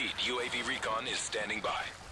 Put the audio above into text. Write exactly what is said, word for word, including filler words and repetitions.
Repeat, U A V recon is standing by.